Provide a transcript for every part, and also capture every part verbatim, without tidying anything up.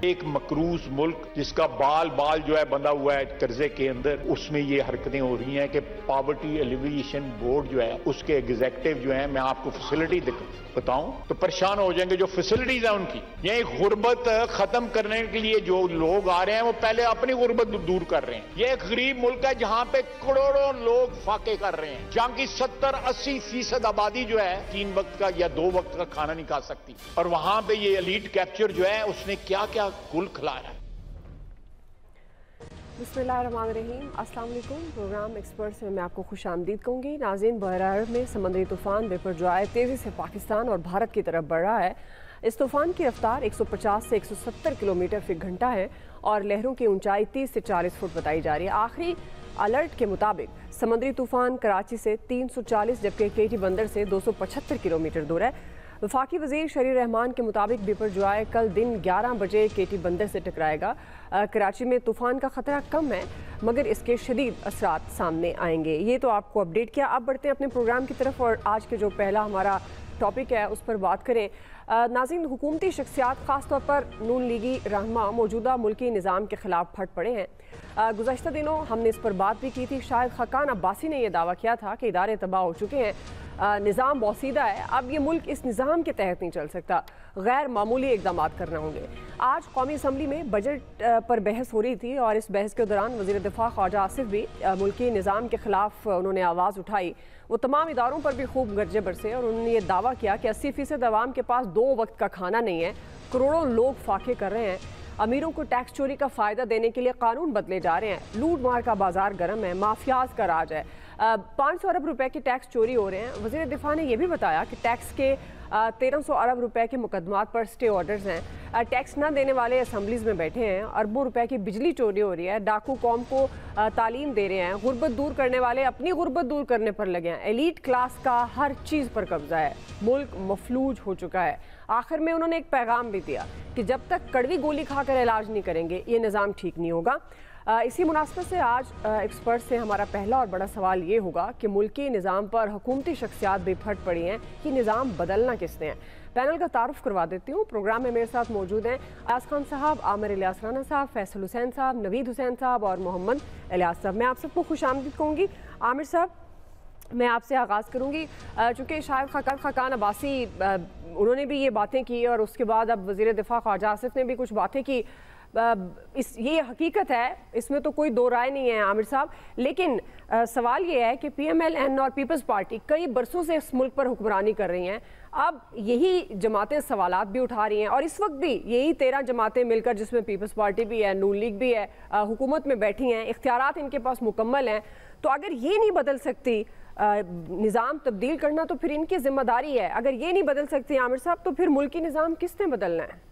ایک مقروض ملک جس کا بال بال جو ہے بندھا ہوا ہے قرضے کے اندر، اس میں یہ حرکتیں ہو رہی ہیں کہ پاورٹی ایلیویشن بورڈ جو ہے اس کے ایگزیکٹو جو ہیں، میں آپ کو فیسلٹی بتاؤں تو پریشان ہو جائیں گے جو فیسلٹیز ہیں ان کی. یہ غربت ختم کرنے کے لیے جو لوگ آ رہے ہیں وہ پہلے اپنی غربت دور کر رہے ہیں. یہ ایک غریب ملک ہے جہاں پہ کروڑوں لوگ فاقے کر رہے ہیں، جہاں کی ستر اسی فیصد آبادی جو ہے تین وقت کا یا دو وقت کا کھانا نہیں کھا سکتی، اور وہاں پہ یہ ایلیٹ کیپچر جو ہے اس نے کیا کیا گل کھلایا ہے. بسم اللہ الرحمن الرحیم. السلام علیکم. پروگرام ایکسپرٹس میں میں آپ کو خوش آمدید کہوں گی. ناظرین، بحر عرب میں سمندری طوفان بپرجوائے تیزی سے پاکستان اور بھارت کی طرف بڑھ رہا ہے. اس طوفان کی رفتار ایک سو پچاس سے ایک سو ستر کلومیٹر فی گھنٹہ ہے اور لہروں کی اونچائی تیس سے چالیس فٹ بتائی جا رہی ہے. آخری الرٹ کے مطابق سمندری طوفان کراچی سے تین سو چالیس جبکہ کیٹی بندر سے دو سو پچہتر کلومیٹر دور ہے. وفاقی وزیر شریر رحمان کے مطابق بپرجوائے کل دن گیارہ بجے کیٹی بندر سے ٹکرائے گا. کراچی میں طوفان کا خطرہ کم ہے مگر اس کے شدید اثرات سامنے آئیں گے. یہ تو آپ کو اپڈیٹ کیا. اب بڑھتے ہیں اپنے پروگرام کی طرف اور آج کے جو پہلا ہمارا ٹاپک ہے اس پر بات کریں. ناظرین، حکومتی شخصیات خاص طور پر نون لیگی رہنما موجودہ ملکی نظام کے خلاف پھٹ پڑے ہیں. گزشتہ دنوں ہم نے اس پر بات بھی کی تھی. شاہد خاقان عباسی نے یہ دعویٰ کیا تھا کہ ادارے تباہ ہو چکے ہیں، نظام بوسیدہ ہے، اب یہ ملک اس نظام کے تحت نہیں چل سکتا، غیر معمولی اقدامات کرنا ہوں گے. آج قومی اسمبلی میں بجٹ پر بحث ہو رہی تھی اور اس بحث کے دوران وزیر دفاع خواجہ آصف بھی ملکی نظام کے خلاف انہوں نے آواز اٹھائی. وہ تمام اداروں پر بھی خوب گرجے برسے اور انہوں نے یہ دعویٰ کیا کہ اسی فیصد عوام کے پاس دو وقت کا کھانا نہیں ہے، کروڑوں لوگ فاقے کر رہے ہیں، امیروں کو ٹیکس چوری کا فائدہ دینے کے لیے قانون بدلے جا رہے ہیں، لوٹ مار کا بازار گرم ہے، مافیاز کا راج ہے، پانچ سو ارب روپے کے ٹیکس چوری ہو رہے ہیں. وزیر دفاع نے یہ بھی بتایا کہ ٹیکس کے تیرہ سو ارب روپے کے مقدمات پر سٹے آرڈرز ہیں، ٹیکس نہ دینے والے اسمبلیز میں بیٹھے ہیں، اربوں روپے کی بجلی چوری ہو رہی ہے، ڈاکو قوم کو تعلیم دے رہے ہیں، غربت دور کرنے والے اپنی غربت دور کرنے پر لگے ہیں، ایلیٹ کلاس کا ہر چیز پر قبضہ ہے، ملک مفلوج ہو چکا ہے. آخر میں انہوں نے ایک پیغام بھی دیا کہ جب تک کڑوی گولی کھا کر علاج نہیں کریں گے یہ نظام ٹھیک نہیں ہوگا. اسی مناسبت سے آج ایکسپرٹ سے ہمارا پہلا اور بڑا سوال یہ ہوگا کہ ملکی نظام پر حکومتی شخصیات بھی پھٹ پڑی ہیں، یہ نظام بدلنا کس نے ہے. پینل کا تعارف کروا دیتی ہوں. پروگرام میں میرے ساتھ موجود ہیں ایاز خان صاحب، عامر الیاس رانا صاحب، فیصل حسین صاحب، نوید حسین صاحب اور محمد الیاس صاحب. میں آپ سب کو خوش آمدید کہوں گی. عامر صاحب، میں آپ سے آغاز کروں گی چونکہ شاہد خاقان خاقان عباسی انہوں نے بھی یہ باتیں کی اور اس کے بعد اب وزیر دفاع خواجہ آصف نے بھی کچھ باتیں کی. اس یہ حقیقت ہے، اس میں تو کوئی دو رائے نہیں ہے عامر صاحب، لیکن سوال یہ ہے کہ پی ایم ایل این اور پیپلز پارٹی کئی برسوں سے اس ملک پر حکمرانی کر رہی ہیں. اب یہی جماعتیں سوالات بھی اٹھا رہی ہیں اور اس وقت بھی یہی تیرہ جماعتیں مل کر، جس میں پیپلز پارٹی بھی ہے، نون لیگ بھی ہے، حکومت میں بیٹھی ہیں، اختیارات ان کے پاس مکمل ہیں. تو اگر یہ نہیں بدل سکتی نظام تبدیل کرنا تو پھر ان کی ذمہ داری ہے. اگر یہ نہیں بدل سکتی عامر صاحب تو پھر ملکی نظام کس نے بدلنا ہے؟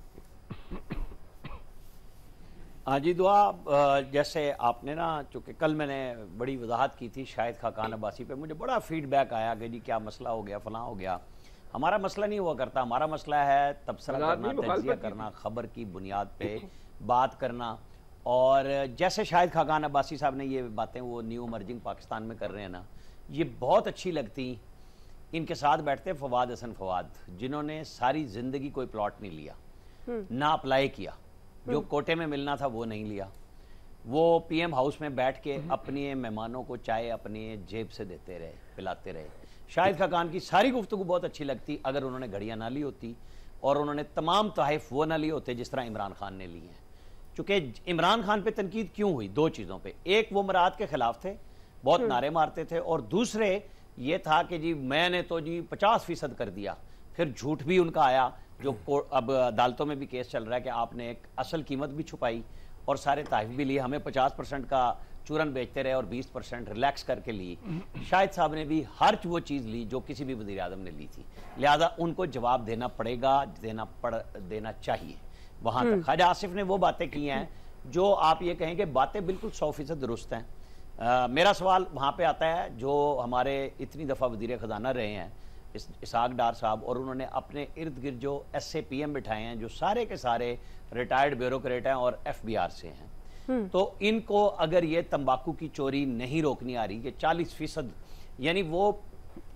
ہاں جی، دعا جیسے آپ نے نا، چونکہ کل میں نے بڑی وضاحت کی تھی شاہد خاقان عباسی پہ، مجھے بڑا فیڈ بیک آیا کہ جی کیا مسئلہ ہو گیا، فلاں ہو گیا. ہمارا مسئلہ نہیں ہوا کرتا، ہمارا مسئلہ ہے تبصرہ کرنا، تجزیہ کرنا، خبر کی بنیاد پہ بات کرنا. اور جیسے شاہد خاقان عباسی صاحب نے یہ باتیں وہ نیو امرجنگ پاکستان میں کر رہے ہیں نا، یہ بہت اچھی لگتی. ان کے ساتھ بیٹھتے فواد حسن فواد، جنہوں نے ساری زندگی کوئی پلاٹ نہیں لیا، نہ اپلائی کیا، جو کوٹے میں ملنا تھا وہ نہیں لیا. وہ پی ایم ہاؤس میں بیٹھ کے اپنے مہمانوں کو چائے اپنی جیب سے دیتے رہے، پلاتے رہے. شاہد خاقان کی ساری گفتگو بہت اچھی لگتی اگر انہوں نے گھڑیاں نہ لی ہوتی اور انہوں نے تمام تحائف وہ نہ لیے ہوتے جس طرح عمران خان نے لی ہیں. چونکہ عمران خان پہ تنقید کیوں ہوئی؟ دو چیزوں پہ. ایک، وہ مراد کے خلاف تھے، بہت نعرے مارتے تھے، اور دوسرے یہ تھا کہ جی میں نے تو جی پچاس فیصد کر دیا. پھر جھوٹ بھی ان کا آیا، جو اب عدالتوں میں بھی کیس چل رہا ہے کہ آپ نے ایک اصل قیمت بھی چھپائی اور سارے تحائف بھی لیے، ہمیں پچاس پرسنٹ کا چورن بیچتے رہے اور بیس پرسنٹ ریلیکس کر کے لی. شاہد صاحب نے بھی ہر وہ چیز لی جو کسی بھی وزیر اعظم نے لی تھی، لہذا ان کو جواب دینا پڑے گا، دینا پڑ دینا چاہیے. وہاں تک خواجہ آصف نے وہ باتیں کی ہیں جو آپ یہ کہیں کہ باتیں بالکل سو فیصد درست ہیں. میرا سوال وہاں پہ آتا ہے جو ہمارے اتنی دفعہ وزیر خزانہ رہے ہیں اسحاق ڈار صاحب، اور انہوں نے اپنے ارد گرد جو ایس اے پی ایم بٹھائے ہیں جو سارے کے سارے ریٹائرڈ بیوروکریٹ ہیں اور ایف بی آر سے ہیں. تو ان کو اگر یہ تمباکو کی چوری نہیں روکنی آ رہی کہ چالیس فیصد، یعنی وہ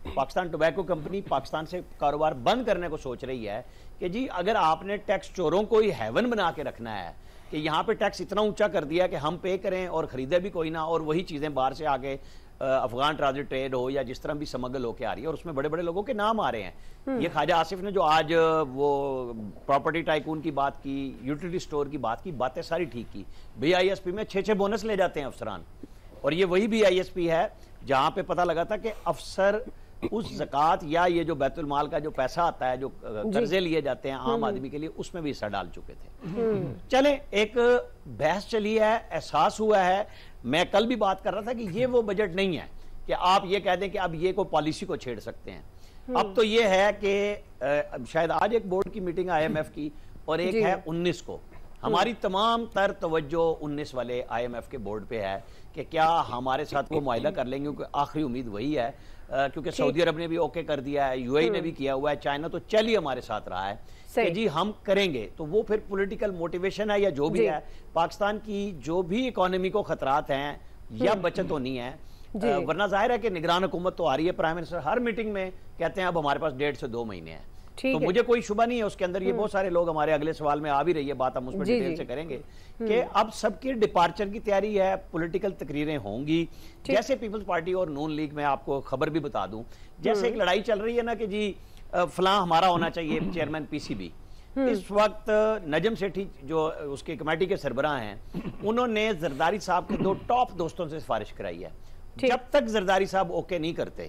پاکستان ٹوبیکو کمپنی پاکستان سے کاروبار بند کرنے کو سوچ رہی ہے کہ جی اگر آپ نے ٹیکس چوروں کو ہی ہیون بنا کے رکھنا ہے کہ یہاں پہ ٹیکس اتنا اونچا کر دیا کہ ہم پے کریں اور خریدے بھی کوئی نہ, اور وہی چیزیں باہر سے آگے افغان ٹرانزٹ ٹریڈ ہو یا جس طرح بھی سمگل ہو کے آ رہی ہے, اور اس میں بڑے بڑے لوگوں کے نام آ رہے ہیں. یہ خواجہ آصف نے جو آج وہ پراپرٹی ٹائکون کی بات کی, یوٹیلیٹی سٹور کی بات کی, باتیں ساری ٹھیک کی. بی آئی ایس پی میں چھ چھ بونس لے جاتے ہیں افسران, اور یہ وہی بی آئی ایس پی ہے جہاں پہ پتہ لگا تھا کہ افسر اس زکوٰۃ یا یہ جو بیت المال کا جو پیسہ آتا ہے جو قرضے لیے جاتے ہیں عام آدمی کے لیے, اس میں بھی حصہ ڈال چکے تھے. چلیں ایک بحث چلی ہے, احساس ہوا ہے. میں کل بھی بات کر رہا تھا کہ یہ وہ بجٹ نہیں ہے کہ آپ یہ کہہ دیں کہ اب یہ کوئی پالیسی کو چھیڑ سکتے ہیں. اب تو یہ ہے کہ شاید آج ایک بورڈ کی میٹنگ آئی ایم ایف کی اور ایک ہے انیس کو. ہماری تمام تر توجہ انیس والے آئی ایم ایف کے بورڈ پہ ہے کہ کیا ہمارے ساتھ وہ معاہدہ کر لیں گے, کیونکہ آخری امید وہی ہے, کیونکہ سعودی عرب نے بھی اوکے کر دیا ہے, یو اے ای نے بھی کیا ہوا ہے, چائنا تو چل ہی ہمارے ساتھ رہا ہے کہ جی ہم کریں گے. تو وہ پھر پولیٹیکل موٹیویشن ہے یا جو بھی ہے, پاکستان کی جو بھی اکانومی کو خطرات ہیں یا بچت ہونی ہے, ورنہ ظاہر ہے کہ نگران حکومت تو آ رہی ہے. پرائم منسٹر ہر میٹنگ میں کہتے ہیں اب ہمارے پاس ڈیڑھ سے دو مہینے ہیں. تو مجھے کوئی شبہ نہیں ہے اس کے اندر, یہ بہت سارے لوگ ہمارے اگلے سوال میں آ بھی رہی ہے بات, ہم اس میں ڈیٹیل سے کریں گے کہ اب سب کی ڈپارچر کی تیاری ہے, پولیٹیکل تقریریں ہوں گی. جیسے پیپلز پارٹی اور نون لیگ میں آپ کو خبر بھی بتا دوں, جیسے ایک لڑائی چل رہی ہے نا کہ جی فلاں ہمارا ہونا چاہیے چیئرمین پی سی بی. اس وقت نجم سیٹھی جو اس کے کمیٹی کے سربراہ ہیں, انہوں نے زرداری صاحب کے دو ٹاپ دوستوں سے سفارش کرائی ہے. جب تک زرداری صاحب اوکے نہیں کرتے,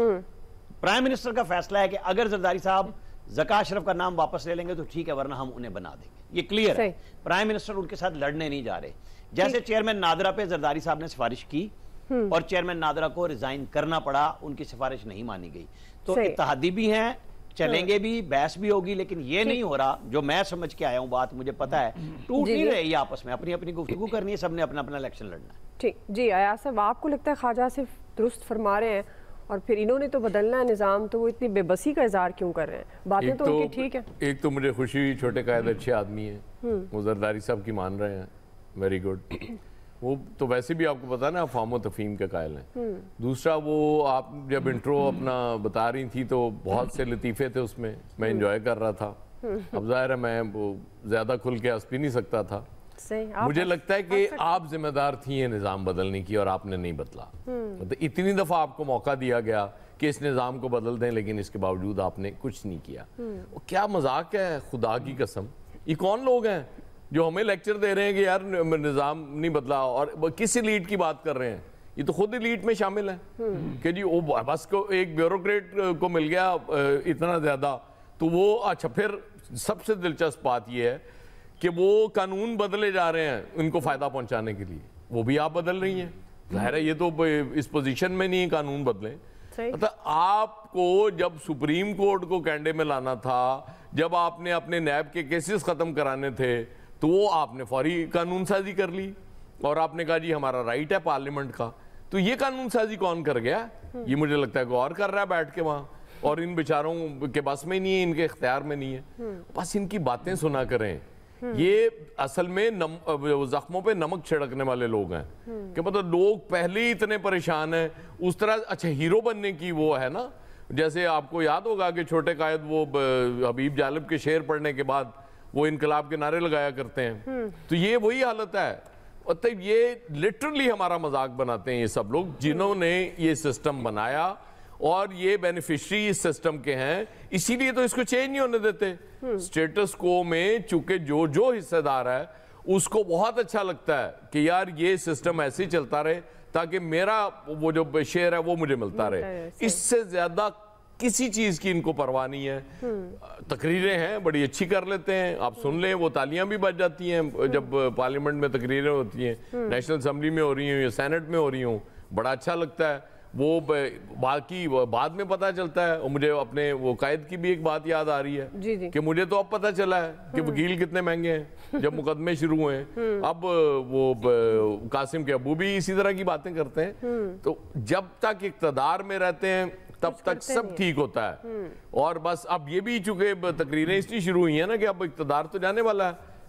پرائم منسٹر کا فیصلہ ہے کہ اگر زرداری صاحب زکا اشرف کا نام واپس لے لیں گے تو ٹھیک ہے, ورنہ ہم انہیں بنا دیں گے. یہ کلیئر ہے. پرائم منسٹر ان کے ساتھ لڑنے نہیں جا رہے. جیسے چیئرمین نادرا پہ زرداری صاحب نے سفارش کی اور چیئرمین نادرا کو ریزائن کرنا پڑا, ان کی سفارش نہیں مانی گئی. تو اتحادی بھی ہیں, چلیں گے بھی, بحث بھی ہوگی, لیکن یہ نہیں ہو رہا جو میں سمجھ کے آیا ہوں بات, مجھے پتا ہے ٹوٹ نہیں رہے یہ آپس میں, اپنی اپنی گفتگو کرنی ہے, سب نے اپنا اپنا الیکشن لڑنا ہے. ٹھیک جی ایاز صاحب, آپ کو لگتا ہے خواجہ صرف درست فرما رہے ہیں اور پھر انہوں نے تو بدلنا ہے نظام, تو وہ اتنی بے بسی کا اظہار کیوں کر رہے ہیں؟ باتیں تو ان کی ٹھیک ہے. ایک تو مجھے خوشی ہوئی, چھوٹے قائد اچھے آدمی ہیں, وہ زرداری صاحب کی مان رہے ہیں, ویری گڈ. وہ تو ویسے بھی آپ کو پتا نا افہام و تفہیم کے قائل ہیں. دوسرا وہ آپ جب انٹرو اپنا بتا رہی تھی تو بہت سے لطیفے تھے اس میں, میں انجوائے کر رہا تھا. اب ظاہر ہے میں زیادہ کھل کے ہنس بھی نہیں سکتا تھا. مجھے لگتا ہے کہ آپ ذمہ دار تھی یہ نظام بدلنے کی اور آپ نے نہیں بدلا. مطلب اتنی دفعہ آپ کو موقع دیا گیا کہ اس نظام کو بدل دیں, لیکن اس کے باوجود آپ نے کچھ نہیں کیا. کیا مذاق ہے خدا کی قسم. یہ کون لوگ ہیں جو ہمیں لیکچر دے رہے ہیں کہ یار نظام نہیں بدلا, اور کس ایلیٹ کی بات کر رہے ہیں؟ یہ تو خود ایلیٹ میں شامل ہیں کہ جی وہ بس کو ایک بیوروکریٹ کو مل گیا اتنا زیادہ, تو وہ اچھا پھر سب سے دلچسپ بات یہ ہے کہ وہ قانون بدلے جا رہے ہیں ان کو فائدہ پہنچانے کے لیے, وہ بھی آپ بدل رہی ہیں. ظاہر ہے یہ تو اس پوزیشن میں نہیں قانون بدلیں. مطلب آپ کو جب سپریم کورٹ کو کینڈے میں لانا تھا, جب آپ نے اپنے نیب کے کیسز ختم کرانے تھے, تو وہ آپ نے فوری قانون سازی کر لی اور آپ نے کہا جی ہمارا رائٹ ہے پارلیمنٹ کا. تو یہ قانون سازی کون کر گیا؟ یہ مجھے لگتا ہے غور کر رہا ہے بیٹھ کے وہاں, اور ان بیچاروں کے بس میں نہیں ہے, ان کے اختیار میں نہیں ہے. بس ان کی باتیں سنا کریں. یہ اصل میں زخموں پہ نمک چھڑکنے والے لوگ ہیں کہ مطلب لوگ پہلے ہی اتنے پریشان ہیں. اس طرح اچھا ہیرو بننے کی وہ ہے نا, جیسے آپ کو یاد ہوگا کہ چھوٹے قائد وہ حبیب جالب کے شعر پڑھنے کے بعد وہ انقلاب کے نعرے لگایا کرتے ہیں. تو یہ وہی حالت ہے. مطلب یہ لٹرلی ہمارا مذاق بناتے ہیں یہ سب لوگ جنہوں نے یہ سسٹم بنایا, اور یہ بینیفیشری اس سسٹم کے ہیں, اسی لیے تو اس کو چینج نہیں ہونے دیتے. سٹیٹس کو میں چونکہ جو جو حصہ دار ہے اس کو بہت اچھا لگتا ہے کہ یار یہ سسٹم ایسے ہی چلتا رہے تاکہ میرا وہ جو شیئر ہے وہ مجھے ملتا رہے. اس سے زیادہ کسی چیز کی ان کو پرواہ نہیں ہے. تقریریں ہیں بڑی اچھی کر لیتے ہیں, آپ سن لیں وہ تالیاں بھی بج جاتی ہیں جب پارلیمنٹ میں تقریریں ہوتی ہیں, نیشنل اسمبلی میں ہو رہی ہوں یا سینٹ میں ہو رہی ہوں, بڑا اچھا لگتا ہے. وہ باقی بعد میں پتا چلتا ہے. اور مجھے اپنے وہ قائد کی بھی ایک بات یاد آ رہی ہے کہ مجھے تو اب پتا چلا ہے کہ وکیل کتنے مہنگے ہیں جب مقدمے شروع ہوئے ہیں. اب وہ قاسم کے ابو بھی اسی طرح کی باتیں کرتے ہیں. تو جب تک اقتدار میں رہتے ہیں تب تک سب ٹھیک ہوتا ہے. اور بس اب یہ بھی چونکہ تقریریں اس لیے شروع ہوئی ہیں نا کہ اب اقتدار تو جانے والا ہے,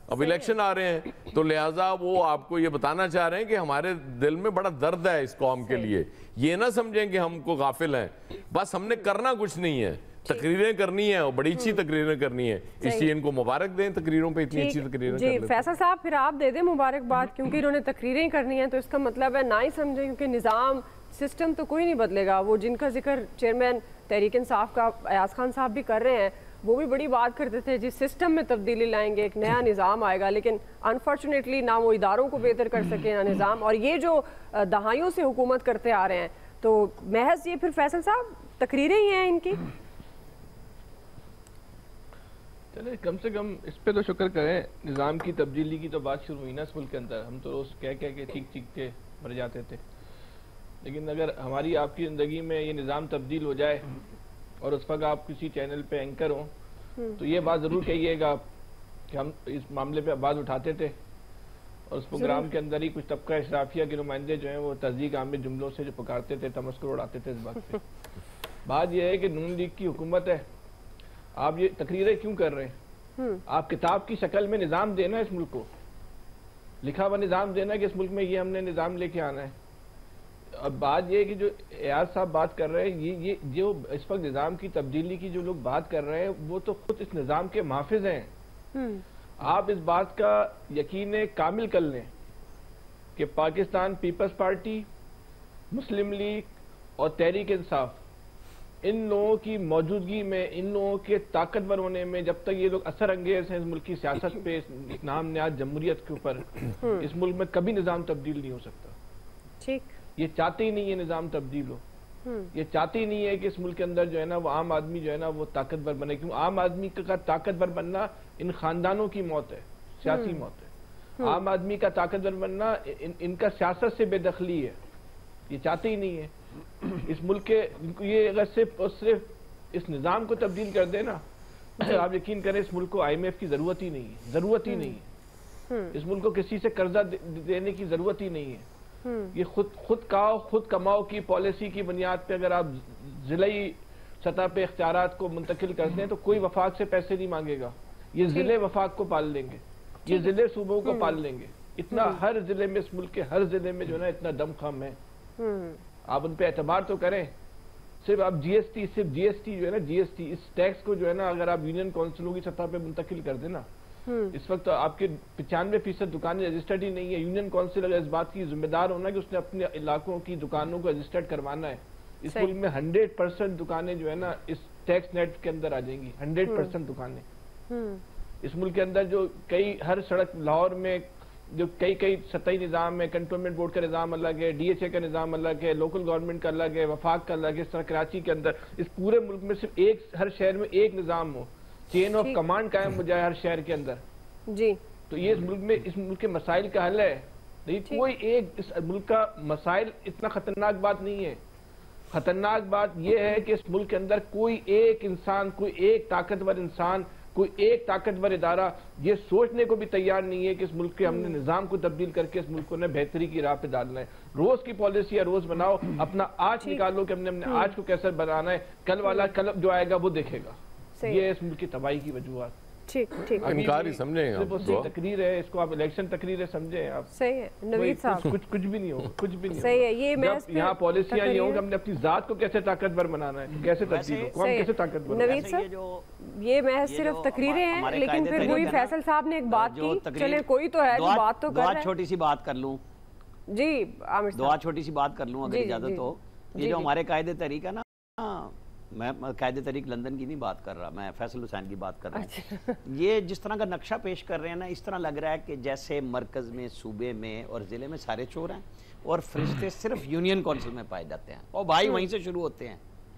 اب الیکشن آ رہے ہیں تو لہٰذا وہ آپ کو یہ بتانا چاہ رہے ہیں کہ ہمارے دل میں بڑا درد ہے اس قوم کے لیے. یہ نہ سمجھیں کہ ہم کو غافل ہیں, بس ہم نے کرنا کچھ نہیں ہے, تقریریں کرنی ہیں اور بڑی اچھی تقریریں کرنی ہیں, اس لیے ان کو مبارک دیں تقریروں پہ اتنی اچھی تقریریں. جی فیصل صاحب پھر آپ دے دیں مبارکباد, کیونکہ انہوں نے تقریریں کرنی ہیں تو اس کا مطلب ہے نہ ہی سمجھیں, کیونکہ نظام سسٹم تو کوئی نہیں بدلے گا. وہ جن کا ذکر چیئرمین تحریک انصاف کا ایاز خان صاحب بھی کر رہے ہیں, وہ بھی بڑی بات کرتے تھے جس سسٹم میں تبدیلی لائیں گے, ایک نیا نظام آئے گا, لیکن انفارچونیٹلی نہ وہ اداروں کو بہتر کر سکے نہ نظام, اور یہ جو دہائیوں سے حکومت کرتے آ رہے ہیں تو محض یہ پھر فیصل صاحب تقریریں ہی ہیں ان کی. چلے کم سے کم اس پہ تو شکر کریں, نظام کی تبدیلی کی تو بات شروع ہوئی نا اس ملک کے اندر. ہم تو روز کہہ کہہ کے چیخ چیخ کے مر جاتے تھے, لیکن اگر ہماری آپ کی زندگی میں یہ نظام تبدیل ہو جائے اور اس وقت آپ کسی چینل پہ اینکر ہوں تو یہ بات ضرور کہیے گا کہ ہم اس معاملے پہ آواز اٹھاتے تھے, اور اس پروگرام کے اندر ہی کچھ طبقہ اشرافیہ کے نمائندے جو ہیں وہ تصدیق آمیز جملوں سے جو پکارتے تھے, تمسکر اڑاتے تھے اس بات پہ. بات یہ ہے کہ نون لیگ کی حکومت ہے, آپ یہ تقریریں کیوں کر رہے ہیں؟ آپ کتاب کی شکل میں نظام دینا اس ملک کو, لکھا ہوا نظام دینا کہ اس ملک میں یہ ہم نے نظام لے کے آنا ہے. اب بات یہ ہے کہ جو ایاز صاحب بات کر رہے ہیں, یہ یہ جو اس وقت نظام کی تبدیلی کی جو لوگ بات کر رہے ہیں وہ تو خود اس نظام کے محافظ ہیں. آپ اس بات کا یقین کامل کر لیں کہ پاکستان پیپلز پارٹی, مسلم لیگ اور تحریک انصاف, ان لوگوں کی موجودگی میں, ان لوگوں کے طاقتور ہونے میں, جب تک یہ لوگ اثر انگیز ہیں اس ملک کی سیاست پہ, اس نام نہاد جمہوریت کے اوپر, اس ملک میں کبھی نظام تبدیل نہیں ہو سکتا. ٹھیک, یہ چاہتے ہی نہیں ہے نظام تبدیل ہو, یہ چاہتے ہی نہیں ہے کہ اس ملک کے اندر جو ہے نا وہ عام آدمی جو ہے نا وہ طاقتور بنے, کیوں عام آدمی کا طاقتور بننا ان خاندانوں کی موت ہے, سیاسی موت ہے. عام آدمی کا طاقتور بننا ان کا سیاست سے بے دخلی ہے, یہ چاہتے ہی نہیں ہے. اس ملک کے یہ اگر صرف اور صرف اس نظام کو تبدیل کر دے نا, آپ یقین کریں اس ملک کو آئی ایم ایف کی ضرورت ہی نہیں ہے, ضرورت ہی نہیں ہے. اس ملک کو کسی سے قرضہ دینے کی ضرورت ہی نہیں ہے. یہ خود خود کاؤ خود کماؤ کی پالیسی کی بنیاد پہ اگر آپ ضلعی سطح پہ اختیارات کو منتقل کرتے ہیں تو کوئی وفاق سے پیسے نہیں مانگے گا, یہ ضلع وفاق کو پال لیں گے, یہ ضلع صوبوں کو پال لیں گے. اتنا ہر ضلع میں, اس ملک کے ہر ضلع میں جو ہے نا اتنا دم خم ہے, آپ ان پہ اعتبار تو کریں. صرف آپ جی ایس ٹی صرف جی ایس ٹی جو ہے نا جی ایس ٹی اس ٹیکس کو جو ہے نا اگر آپ یونین کونسلوں کی سطح پہ منتقل کر دیں نا, اس وقت آپ کے پچانوے فیصد دکانیں رجسٹرڈ ہی نہیں ہے. یونین کونسل اگر اس بات کی ذمہ دار ہونا کہ اس نے اپنے علاقوں کی دکانوں کو رجسٹرڈ کروانا ہے, اس ملک میں ہنڈریڈ پرسینٹ دکانیں جو ہے نا اس ٹیکس نیٹ کے اندر آ جائیں گی, ہنڈریڈ پرسینٹ دکانیں. اس ملک کے اندر جو کئی ہر سڑک لاہور میں جو کئی کئی سطحی نظام ہے, کنٹونمنٹ بورڈ کا نظام الگ ہے, ڈی ایچ اے کا نظام الگ ہے, لوکل گورنمنٹ کا الگ ہے, وفاق کا الگ ہے. اس طرح کراچی کے اندر اس پورے ملک میں صرف ایک, ہر شہر میں ایک نظام ہو, چین آف کمانڈ قائم ہو جائے ہر شہر کے اندر, جی تو یہ اس ملک میں اس ملک کے مسائل کا حل ہے. نہیں کوئی ایک اس ملک کا مسائل اتنا خطرناک بات نہیں ہے. خطرناک بات یہ ہے کہ اس ملک کے اندر کوئی ایک انسان, کوئی ایک طاقتور انسان, کوئی ایک طاقتور ادارہ یہ سوچنے کو بھی تیار نہیں ہے کہ اس ملک کے ہم نے نظام کو تبدیل کر کے اس ملک کو نے بہتری کی راہ پہ ڈالنا ہے. روز کی پالیسی ہے روز بناؤ, اپنا آج نکالو کہ ہم نے اپنے آج کو کیسے بنانا ہے, کل والا کل جو آئے گا وہ دیکھے گا. یہ اس ملک کی تباہی کی وجوہات. ٹھیک ٹھیک انکار ہی سمجھیں آپ, تقریر ہے, اس کو آپ الیکشن تقریر سمجھیں آپ. صحیح ہے نوید صاحب, کچھ کچھ بھی نہیں ہوگا, کچھ بھی نہیں صحیح ہے. یہ جب یہاں پالیسیاں یہ ہوں کہ ہم نے اپنی ذات کو کیسے طاقتور بنانا ہے, کیسے تبدیل ہو, ہم کیسے طاقتور بنانا ہے. نوید صاحب یہ محض صرف تقریریں ہیں, لیکن پھر وہی فیصل صاحب نے ایک بات کی, چلے کوئی تو ہے جو بات تو کر رہا ہے. چھوٹی سی بات کر لوں, جی عامر صاحب, دعا چھوٹی سی بات کر لوں اگر اجازت ہو. یہ جو ہمارے قائد طریق ہے نا, میں قائد طریق لندن کی نہیں بات کر رہا, میں فیصل حسین کی بات کر رہا ہوں. یہ جس طرح کا نقشہ پیش کر رہے ہیں نا, اس طرح لگ رہا ہے کہ جیسے مرکز میں, صوبے میں اور ضلع میں سارے چور ہیں اور فرشتے صرف یونین کونسل میں پائے جاتے ہیں, اور بھائی وہیں سے شروع ہوتے ہیں.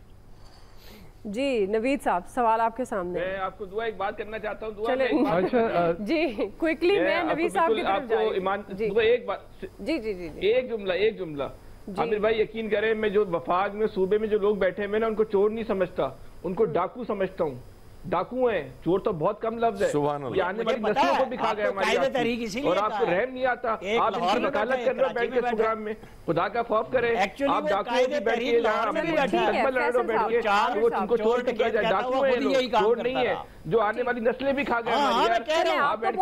جی نوید صاحب سوال آپ کے سامنے. میں آپ کو دعا ایک بات کرنا چاہتا ہوں. دعا جی کوئکلی میں نوید صاحب کی طرف جائیں. ایک بات, جی جی جی ایک جملہ ایک جملہ عامر بھائی یقین کریں, میں جو وفاق میں صوبے میں جو لوگ بیٹھے ہیں میں نا ان کو چور نہیں سمجھتا, ان کو ڈاکو سمجھتا ہوں. ڈاکو ہیں، چور تو بہت کم لفظ ہے، یہ آنے والی نسلوں کو بھی کھا گئے ہماری، اور آپ کو رحم نہیں آتا، آپ ان کی وکالت کر رہے ہو بیٹھ کے پروگرام میں، خدا کا خوف کریں، آپ ڈاکوؤں کی بیٹھ کے جہاں مستقبل لڑ رہے بیٹھ کے، وہ ان کو چور ٹکڑا جائے، ڈاکو ہیں لوگ، چور نہیں ہے، جو آنے والی نسلیں بھی کھا گئے ہماری، آپ بیٹھ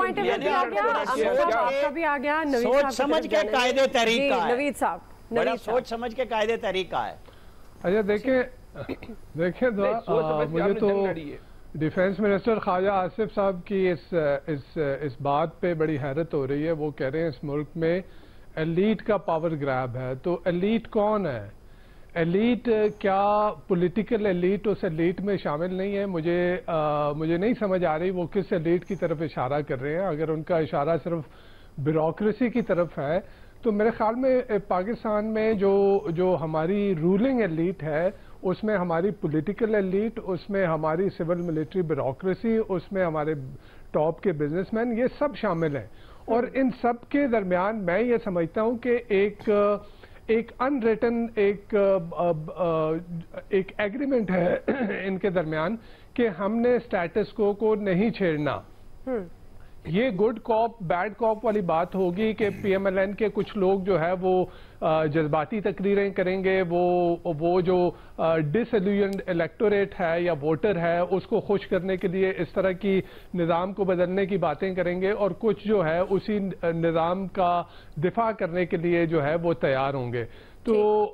کے سوچ سمجھ کے قائد تحریک کا ہے، نوید صاحب بڑا سوچ سمجھ کے قائد تحریک کا ہے۔ اچھا دیکھیں دیکھیں مجھے تو ڈیفینس منسٹر خواجہ آصف صاحب کی اس اس اس بات پہ بڑی حیرت ہو رہی ہے، وہ کہہ رہے ہیں اس ملک میں ایلیٹ کا پاور گریب ہے، تو ایلیٹ کون ہے؟ ایلیٹ کیا پولیٹیکل ایلیٹ اس ایلیٹ میں شامل نہیں ہے؟ مجھے مجھے نہیں سمجھ آ رہی وہ کس ایلیٹ کی طرف اشارہ کر رہے ہیں۔ اگر ان کا اشارہ صرف بیوروکریسی کی طرف ہے تو میرے خیال میں پاکستان میں جو جو ہماری رولنگ ایلیٹ ہے اس میں ہماری پولیٹیکل ایلیٹ، اس میں ہماری سول ملٹری بیوروکریسی، اس میں ہمارے ٹاپ کے بزنس مین، یہ سب شامل ہیں، اور ان سب کے درمیان میں یہ سمجھتا ہوں کہ ایک ایک ان ریٹن ایک ایک ایگریمنٹ ہے ان کے درمیان کہ ہم نے سٹیٹس کو کو نہیں چھیڑنا۔ یہ گڈ کاپ بیڈ کاپ والی بات ہوگی کہ پی ایم ایل این کے کچھ لوگ جو ہے وہ جذباتی تقریریں کریں گے، وہ وہ جو ڈس ایلیوژنڈ الیکٹوریٹ ہے یا ووٹر ہے اس کو خوش کرنے کے لیے اس طرح کی نظام کو بدلنے کی باتیں کریں گے، اور کچھ جو ہے اسی نظام کا دفاع کرنے کے لیے جو ہے وہ تیار ہوں گے۔ تو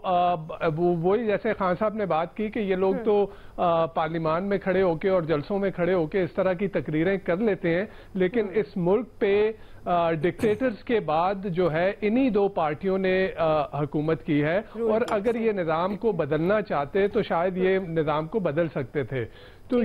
وہی جیسے خان صاحب نے بات کی کہ یہ لوگ تو پارلیمان میں کھڑے ہو کے اور جلسوں میں کھڑے ہو کے اس طرح کی تقریریں کر لیتے ہیں، لیکن اس ملک پہ ڈکٹیٹرز کے بعد جو ہے انہی دو پارٹیوں نے حکومت کی ہے، اور اگر یہ نظام کو بدلنا چاہتے تو شاید یہ نظام کو بدل سکتے تھے۔ تو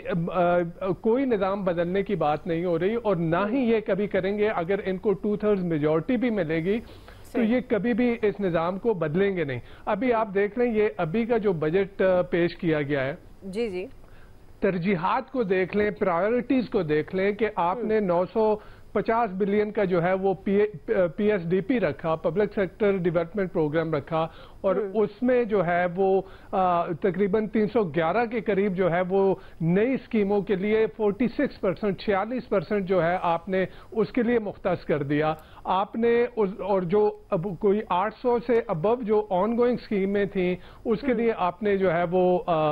یہ کوئی نظام بدلنے کی بات نہیں ہو رہی، اور نہ ہی یہ کبھی کریں گے۔ اگر ان کو ٹو تھرڈ میجورٹی بھی ملے گی تو یہ کبھی بھی اس نظام کو بدلیں گے نہیں۔ ابھی آپ دیکھ لیں یہ ابھی کا جو بجٹ پیش کیا گیا ہے، جی جی ترجیحات کو دیکھ لیں، پرائیورٹیز کو دیکھ لیں کہ آپ نے نو سو پچاس بلین کا جو ہے وہ پی ایس ڈی پی رکھا، پبلک سیکٹر ڈیولپمنٹ پروگرام رکھا، اور اس میں جو ہے وہ تقریباً تین سو گیارہ کے قریب جو ہے وہ نئی اسکیموں کے لیے فورٹی سکس پرسنٹ چھیالیس پرسنٹ جو ہے آپ نے اس کے لیے مختص کر دیا۔ آپ نے اور جو اب کوئی آٹھ سو سے ابو جو آن گوئنگ اسکیمیں تھیں اس کے لیے آپ نے جو ہے وہ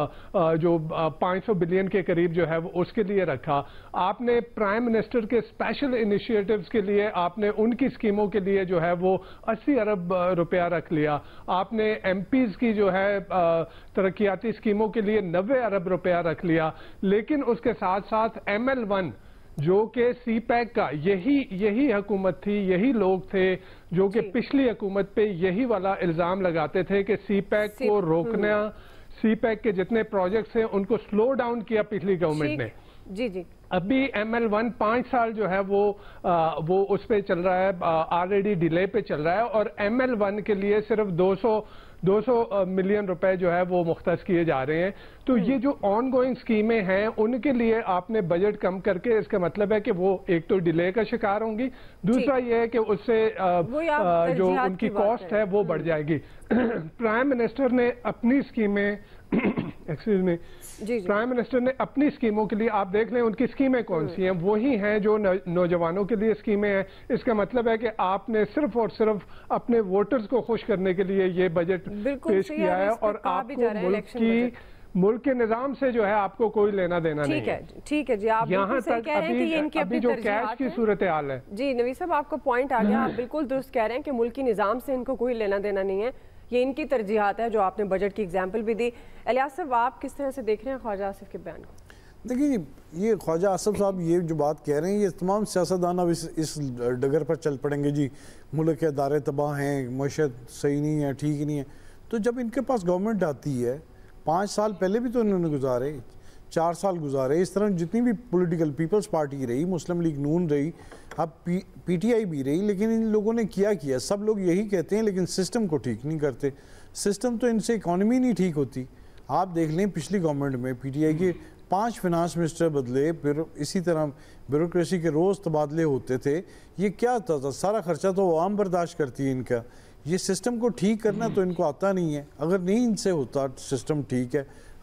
جو پانچ سو بلین کے قریب جو ہے وہ اس کے لیے رکھا۔ آپ نے پرائم منسٹر کے اسپیشل انیشیٹوز کے لیے آپ نے ان کی اسکیموں کے لیے جو ہے وہ اسی ارب روپیہ رکھ لیا۔ آپ نے ایم پیز کی جو ہے ترقیاتی اسکیموں کے لیے نوے ارب روپیہ رکھ لیا، لیکن اس کے ساتھ ساتھ ایم ایل ون جو کہ سی پیک کا یہی یہی حکومت تھی، یہی لوگ تھے جو کہ پچھلی حکومت پہ یہی والا الزام لگاتے تھے کہ سی پیک کو روکنا، سی پیک کے جتنے پروجیکٹس ہیں ان کو سلو ڈاؤن کیا پچھلی گورنمنٹ نے۔ جی جی ابھی ایم ایل ون پانچ سال جو ہے وہ وہ اس پہ چل رہا ہے، آلریڈی ڈیلے پہ چل رہا ہے، اور ایم ایل ون کے لیے صرف دو سو دو سو ملین روپے جو ہے وہ مختص کیے جا رہے ہیں۔ تو یہ جو آن گوئنگ اسکیمیں ہیں ان کے لیے آپ نے بجٹ کم کر کے، اس کا مطلب ہے کہ وہ ایک تو ڈیلے کا شکار ہوں گی، دوسرا یہ ہے کہ اس سے جو ان کی کاسٹ ہے وہ بڑھ جائے گی۔ پرائم منسٹر نے اپنی اسکیمیں ایکسکیوز می پرائم منسٹر نے اپنی اسکیموں کے لیے آپ دیکھ لیں ان کی اسکیمیں کون سی ہیں، وہی ہیں جو نوجوانوں کے لیے اسکیمیں ہیں۔ اس کا مطلب ہے کہ آپ نے صرف اور صرف اپنے ووٹرز کو خوش کرنے کے لیے یہ بجٹ پیش کیا ہے، اور آپ کو ملک کی ملک کے نظام سے جو ہے آپ کو کوئی لینا دینا نہیں ہے۔ ٹھیک ہے جی، آپ یہاں تک ابھی جو کیش کی صورتحال ہے۔ جی نوید صاحب آپ کا پوائنٹ آ گیا، آپ بالکل درست کہہ رہے ہیں کہ ملکی نظام سے ان کو کوئی لینا دینا نہیں ہے، یہ ان کی ترجیحات ہے جو آپ نے بجٹ کی اگزامپل بھی دی۔ الیاس صاحب آپ کس طرح سے دیکھ رہے ہیں خواجہ آصف کے بیان کو؟ دیکھیں یہ خواجہ آصف صاحب یہ جو بات کہہ رہے ہیں یہ تمام سیاستدان اب اس اس ڈگر پر چل پڑیں گے، جی ملک کے ادارے تباہ ہیں، معیشت صحیح نہیں ہے، ٹھیک نہیں ہے۔ تو جب ان کے پاس گورنمنٹ آتی ہے، پانچ سال پہلے بھی تو انہوں نے گزارے، چار سال گزارے، اس طرح جتنی بھی پولیٹیکل پیپلز پارٹی رہی، مسلم لیگ نون رہی، اب پی پی ٹی آئی بھی رہی، لیکن ان لوگوں نے کیا کیا؟ سب لوگ یہی کہتے ہیں لیکن سسٹم کو ٹھیک نہیں کرتے۔ سسٹم تو ان سے اکانومی نہیں ٹھیک ہوتی۔ آپ دیکھ لیں پچھلی گورنمنٹ میں پی ٹی آئی کے پانچ فنانس منسٹر بدلے، پھر اسی طرح بیوروکریسی کے روز تبادلے ہوتے تھے۔ یہ کیا ہوتا تھا؟ سارا خرچہ تو عوام برداشت کرتی ہے ان کا۔ یہ سسٹم کو ٹھیک کرنا تو ان کو آتا نہیں ہے۔ اگر نہیں ان سے ہوتا سسٹم ٹھیک ہے،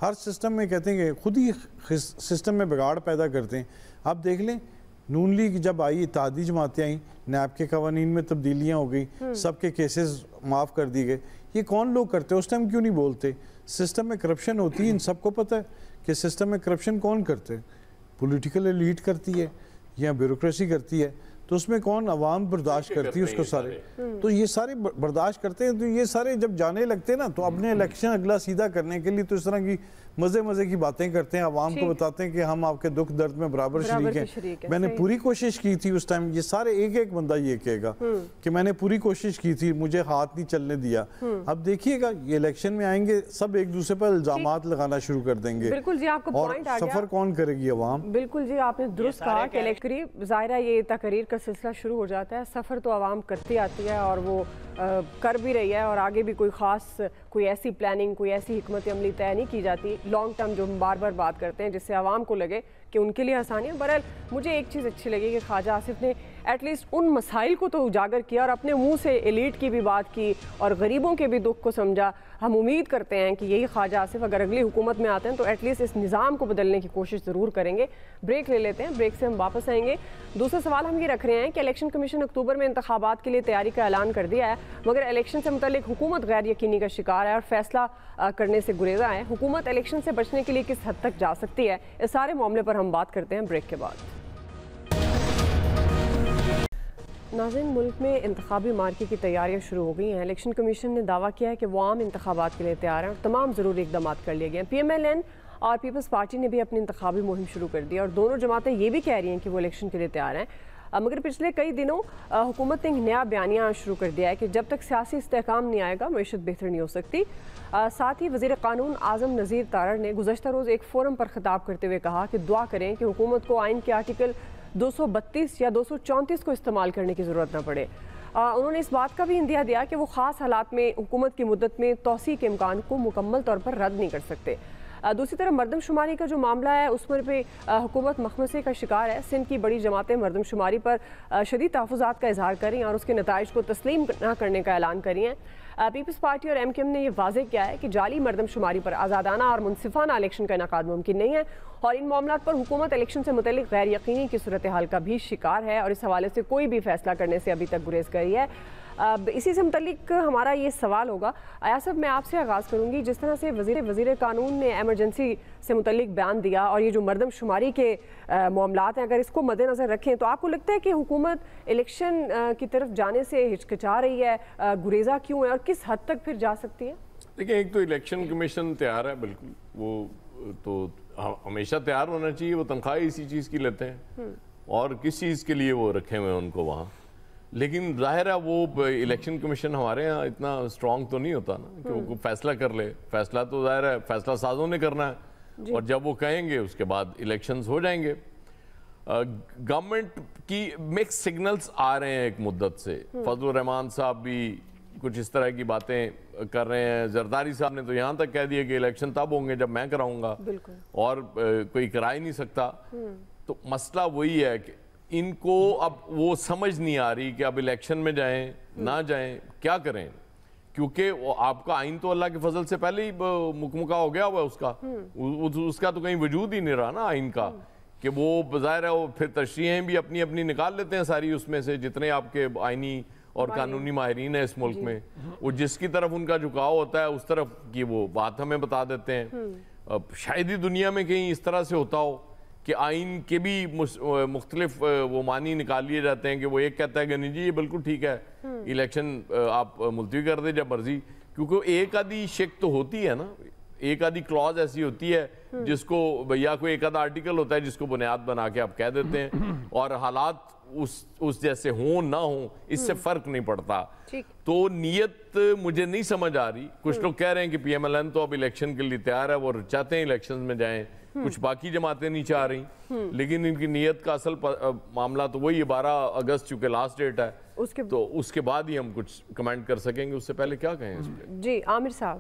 ہر سسٹم میں کہتے ہیں کہ خود ہی سسٹم میں بگاڑ پیدا کرتے ہیں. آپ دیکھ لیں نون لیگ جب آئی, اتحادی جماعتیں آئیں, نیب کے قوانین میں تبدیلیاں ہو گئی, سب کے کیسز معاف کر دی گئے. یہ کون لوگ کرتے ہیں؟ اس ٹائم کیوں نہیں بولتے؟ سسٹم میں کرپشن ہوتی ہے, ان سب کو پتہ ہے کہ سسٹم میں کرپشن کون کرتے ہیں, پولیٹیکل ایلیٹ کرتی ہے یا بیوروکریسی کرتی ہے. تو اس میں کون عوام برداشت کرتی ہے اس کو سارے, تو یہ سارے برداشت کرتے ہیں. تو یہ سارے جب جانے لگتے ہیں نا تو اپنے الیکشن اگلا سیدھا کرنے کے لیے تو اس طرح کی مزے مزے کی باتیں کرتے ہیں, عوام کو بتاتے ہیں کہ ہم آپ کے دکھ درد میں برابر شریک ہیں. میں نے پوری کوشش کی تھی اس ٹائم, یہ سارے ایک ایک بندہ یہ کہے گا کہ میں نے پوری کوشش کی تھی, مجھے ہاتھ نہیں چلنے دیا. اب دیکھیے گا یہ الیکشن میں آئیں گے سب ایک دوسرے پر الزامات لگانا شروع کر دیں گے. بالکل جی, آپ کو پوائنٹ آ گیا. سفر کون کرے گی عوام؟ بالکل جی, آپ نے درست کہا کہ قریب ظاہرہ یہ تقریر کا سلسلہ شروع ہو جاتا ہے. سفر تو عوام کرتی آتی ہے اور وہ کر بھی رہی ہے, اور آگے بھی کوئی خاص کوئی ایسی پلاننگ, کوئی ایسی حکمت عملی طے نہیں کی جاتی لانگ ٹرم جو ہم بار بار بات کرتے ہیں, جس سے عوام کو لگے کہ ان کے لیے آسانی ہے. بہرحال مجھے ایک چیز اچھی لگی کہ خواجہ آصف نے ایٹ لیسٹ ان مسائل کو تو اجاگر کیا اور اپنے منہ سے ایلیٹ کی بھی بات کی اور غریبوں کے بھی دکھ کو سمجھا. ہم امید کرتے ہیں کہ یہی خواجہ آصف اگر اگلی حکومت میں آتے ہیں تو ایٹ لیسٹ اس نظام کو بدلنے کی کوشش ضرور کریں گے. بریک لے لیتے ہیں, بریک سے ہم واپس آئیں گے. دوسرا سوال ہم یہ رکھ رہے ہیں کہ الیکشن کمیشن اکتوبر میں انتخابات کے لیے تیاری کا اعلان کر دیا ہے, مگر الیکشن سے متعلق حکومت غیر یقینی کا شکار ہے اور فیصلہ کرنے سے گریزاں ہے. حکومت الیکشن سے بچنے کے لیے کس حد تک جا سکتی ہے, اس سارے معاملے پر ہم بات کرتے ہیں بریک کے بعد. ناظرین, ملک میں انتخابی مارکی کی تیاریاں شروع ہو گئی ہیں. الیکشن کمیشن نے دعویٰ کیا ہے کہ وہ عام انتخابات کے لیے تیار ہیں اور تمام ضروری اقدامات کر لیے گئے ہیں. پی ایم ایل این اور پیپلز پارٹی نے بھی اپنی انتخابی مہم شروع کر دی اور دونوں جماعتیں یہ بھی کہہ رہی ہیں کہ وہ الیکشن کے لیے تیار ہیں. مگر پچھلے کئی دنوں حکومت نے ایک نیا بیانیہ شروع کر دیا ہے کہ جب تک سیاسی استحکام نہیں آئے گا معیشت بہتر نہیں ہو سکتی. ساتھ ہی وزیر قانون اعظم نذیر تارڑ نے گزشتہ روز ایک فورم پر خطاب کرتے ہوئے کہا کہ دعا کریں کہ حکومت کو آئین کے آرٹیکل دو سو بتیس یا دو سو چونتیس کو استعمال کرنے کی ضرورت نہ پڑے. انہوں نے اس بات کا بھی اندیا دیا کہ وہ خاص حالات میں حکومت کی مدت میں توسیع کے امکان کو مکمل طور پر رد نہیں کر سکتے. دوسری طرف مردم شماری کا جو معاملہ ہے اس پر پہ حکومت مخمصے کا شکار ہے. سندھ کی بڑی جماعتیں مردم شماری پر شدید تحفظات کا اظہار کریں اور اس کے نتائج کو تسلیم نہ کرنے کا اعلان کری ہیں. پیپلز پارٹی اور ایم کیو ایم نے یہ واضح کیا ہے کہ جعلی مردم شماری پر آزادانہ اور منصفانہ الیکشن کا انعقاد ممکن نہیں ہے اور ان معاملات پر حکومت الیکشن سے متعلق غیر یقینی کی صورتحال کا بھی شکار ہے اور اس حوالے سے کوئی بھی فیصلہ کرنے سے ابھی تک گریز کری ہے. اب اسی سے متعلق ہمارا یہ سوال ہوگا. ایاز صاحب, میں آپ سے آغاز کروں گی. جس طرح سے وزیر وزیر قانون نے ایمرجنسی سے متعلق بیان دیا اور یہ جو مردم شماری کے معاملات ہیں اگر اس کو مد نظر رکھیں تو آپ کو لگتا ہے کہ حکومت الیکشن کی طرف جانے سے ہچکچا رہی ہے, گریزا کیوں ہے اور کس حد تک پھر جا سکتی ہے؟ دیکھیں, ایک تو الیکشن کمیشن تیار ہے, بالکل وہ تو ہمیشہ تیار ہونا چاہیے. وہ تنخواہ اسی چیز کی لیتے ہیں اور کس چیز کے لیے وہ رکھے ہوئے ہیں ان کو وہاں. لیکن ظاہر ہے وہ الیکشن کمیشن ہمارے ہاں اتنا اسٹرانگ تو نہیں ہوتا نا کہ وہ فیصلہ کر لے. فیصلہ تو ظاہر ہے فیصلہ سازوں نے کرنا ہے اور جب وہ کہیں گے اس کے بعد الیکشنز ہو جائیں گے. گورنمنٹ کی مکس سگنلز آ رہے ہیں ایک مدت سے. فضل الرحمان صاحب بھی کچھ اس طرح کی باتیں کر رہے ہیں. زرداری صاحب نے تو یہاں تک کہہ دیا کہ الیکشن تب ہوں گے جب میں کراؤں گا اور کوئی کرا ہی نہیں سکتا. تو مسئلہ وہی ہے کہ ان کو اب وہ سمجھ نہیں آ رہی کہ اب الیکشن میں جائیں نہ جائیں, کیا کریں, کیونکہ آپ کا آئین تو اللہ کے فضل سے پہلے ہی مکمکا ہو گیا ہوا ہے. اس کا اس کا تو کہیں وجود ہی نہیں رہا نا آئین کا, کہ وہ بظاہر ہے وہ پھر تشریحیں بھی اپنی اپنی نکال لیتے ہیں ساری اس میں سے جتنے آپ کے آئینی اور قانونی ماہرین ہیں اس ملک میں. وہ جس کی طرف ان کا جھکاؤ ہوتا ہے اس طرف کی وہ بات ہمیں بتا دیتے ہیں. شاید ہی دنیا میں کہیں اس طرح سے ہوتا ہو کہ آئین کے بھی مختلف وہ معنی نکال لیے جاتے ہیں کہ وہ ایک کہتا ہے کہ نہیں جی یہ بالکل ٹھیک ہے, الیکشن آپ ملتوی کر دیں جب مرضی. کیونکہ ایک آدھی شک تو ہوتی ہے نا, ایک آدھی کلوز ایسی ہوتی ہے جس کو یا کوئی ایک آدھا آرٹیکل ہوتا ہے جس کو بنیاد بنا کے آپ کہہ دیتے ہیں اور حالات اس اس جیسے ہوں نہ ہوں اس سے فرق نہیں پڑتا. تو نیت مجھے نہیں سمجھ آ رہی. کچھ لوگ کہہ رہے ہیں کہ پی ایم ایل این تو اب الیکشن کے لیے تیار ہے, وہ چاہتے ہیں الیکشن میں جائیں. کچھ باقی جماعتیں نہیں چاہ رہی, لیکن ان کی نیت کا اصل معاملہ تو وہی ہے. بارہ اگست چونکہ لاسٹ ڈیٹ ہے تو اس کے بعد ہی ہم کچھ کمنٹ کر سکیں گے. اس سے پہلے کیا کہیں اس پہ؟ جی عامر صاحب.